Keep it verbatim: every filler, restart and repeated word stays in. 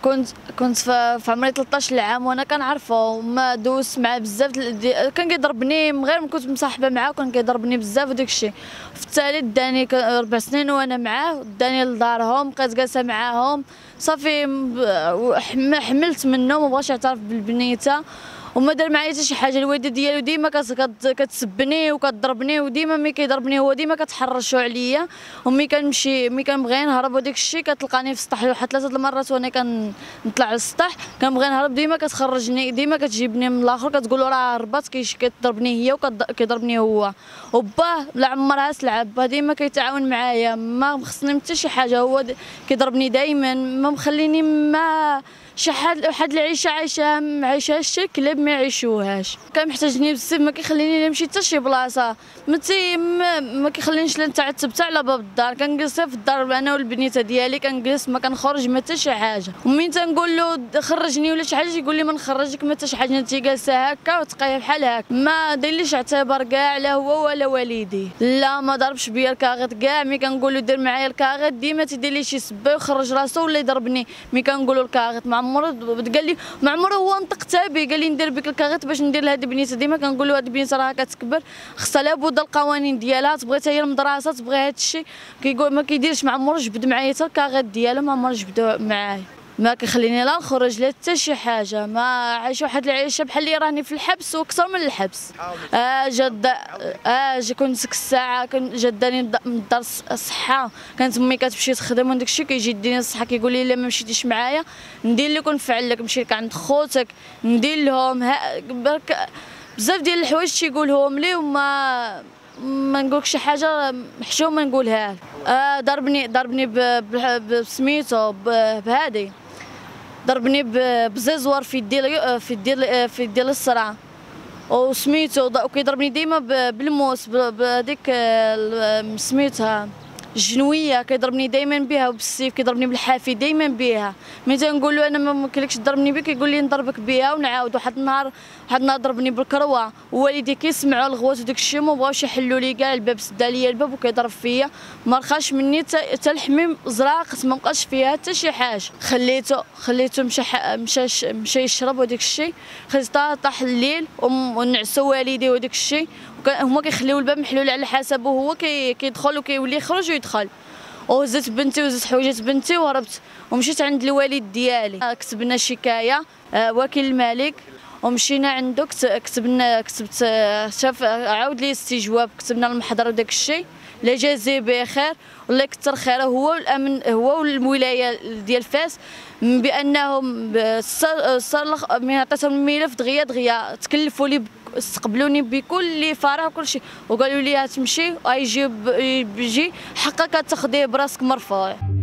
كنت كنت في عمري ثلاثطاش عام وانا كنعرفو وما دوزت معاه بزاف. كان كيضربني غير من كنت مصاحبه معاه كان كيضربني بزاف وداك الشيء. في التالي داني ربع سنين وانا معاه، داني لدارهم بقيت جالسه معاهم صافي. حملت منه ما بغاش يعترف بالبنيته وما دار معايا حتى شي حاجه. الوالده ديالو ديما كتسبني وكتضربني وديما ملي كيضربني هو ديما كتحرشوا عليا. وملي كنمشي ملي كنبغي نهرب وداك الشيء كتلقاني في السطح واحد ثلاثه المرات وانا كنطلع للسطح كنبغي نهرب ديما كتخرجني ديما كتجيبني من الاخر كتقول له راه هربات كتضربني هي وكيضربني هو. وباه لا عمرها سلعب باه ديما كيتعاون معايا ما خصني حتى شي حاجه. هو كيضربني دائما ما مخليني ما شي حد واحد العيشه عايشاها ما عايشاهاش شي كلاب ما يعيشوهاش. كان محتاجني بزاف ما كيخليني نمشي حتى شي بلاصه ما ما, ما كيخلينيش نتعتب حتى على باب الدار. كنجلس في الدار انا والبنيته ديالي كنجلس ما كنخرج ما حتى شي حاجه. ومين تنقول له خرجني ولا شي حاجه يقول لي ما نخرجك ما حتى شي حاجه انت جالسه هكا وتقايه بحال هكا. ما دايرليش اعتبار كاع لا هو ولا والدي. لا ما ضربش بيا الكاغيط كاع. ملي كنقول له دير معايا الكاغيط ديما تيدير لي شي سبه ويخرج راسو ولا يضربني. ملي كنقول له الكاغيط ما عمره قال لي ما عمره هو نطق تابي قال لي ندير بك الكاغيط باش ندير لهاد البنيته. ديما كنقول له هاد البنيته راه كتكبر خصها لابد القوانين ديالها تبغي حتى هي المدرسه تبغي هاد الشيء. كيقول ما كيديرش ما عمره جبد معايا حتى الكاغيط ديالو ما عمره جبدو معايا. ما كيخليني لا نخرج لا حتى شي حاجه. ما عايش واحد العيشه بحال اللي راني في الحبس واكثر من الحبس. اه جد اه كنت ديك الساعه كنت جداني من الدار الصحه. كانت امي كتمشي تخدم وداك الشيء كيجي يديني الصحه كيقول لي الا ما مشيتيش معايا ندير لك ونفعل لك. مشي لك عند خوتك ندير لهم بزاف ديال الحوايج تيقولهم لي وما ما نقولك شي حاجه محشومه نقولها. آه ضربني ضربني بسميتو بهادي ضربني بزيزوار في يدي في يدي في يدي الصرع وسميتو وكيضربني ديما بالموس بهذيك سميتها الجنويه كيضربني دائما بها وبالسيف كيضربني بالحافي دائما بها. ملي تنقول له انا ما ممكنلكش تضربني بها كيقول لي نضربك بها ونعاود. واحد النهار واحد النهار ضربني بالكروه ووالدي كيسمعوا الغوات وداك الشيء ما بغاوش يحلوا لي كاع الباب سدا لي الباب وكيضرب فيا. ما رخاش مني حتى الحميم زراقت ما بقاش فيها حتى شي حاجه. خليته خليته مشى مشى مشى يشرب وداك الشيء. خرجت طاح الليل ونعسوا والدي وداك الشيء هما كيخليو الباب محلول على حسابه هو كيدخل وكيولي يخرج ويدخل. وهزت بنتي وهزت حويجات بنتي وهربت ومشيت عند الوالد ديالي. كتبنا شكايه وكيل الملك ومشينا عنده كتبنا كتبت شاف عاود لي استجواب كتبنا المحضر وداك الشيء. لا جازيه بخير والله يكثر خيره هو والامن هو والولايه ديال فاس بانهم من عطاتهم الملف دغيا دغيا تكلفوا لي استقبلوني بكل فرح وكل شيء وقالوا لي تمشي ويجي بيجي حقك تاخذيه براسك مرفوع.